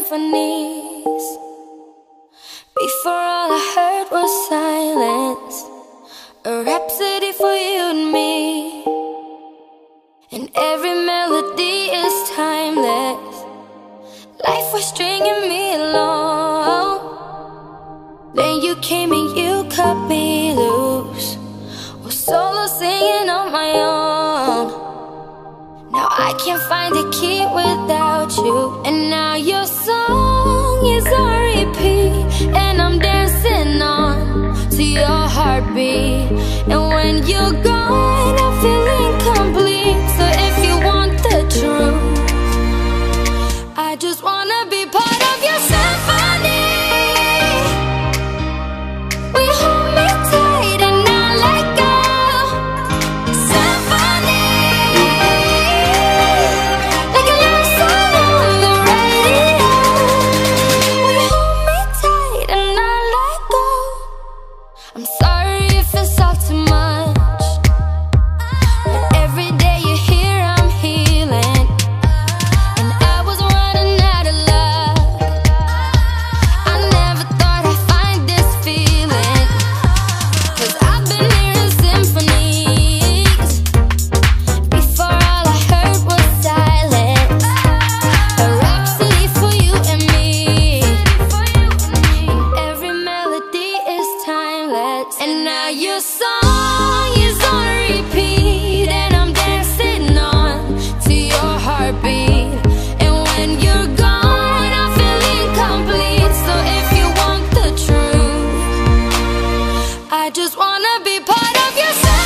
symphonies. Before all I heard was silence, a rhapsody for you and me. And every melody is timeless. Life was stringing me along. Then you came and you cut me loose, was solo singing on my own. Now I can't find a key without you. And now your song is on repeat, and I'm dancing on to your heartbeat. And when you're gone, I feel incomplete. So if you want the truth, I just wanna be part of your symphony. We hold me tight and not let go. Symphony, like a love song on the radio. We hold me tight and not let go. I'm sorry if it's all too much, but every day you're here I'm healing. And I was running out of luck. I never thought I'd find this feeling, 'cause I've been hearing symphonies. Before all I heard was silence, a rhapsody for you and me. And every melody is timeless. And now your song is on repeat, and I'm dancing on to your heartbeat. And when you're gone, I feel incomplete. So if you want the truth, I just wanna be part of your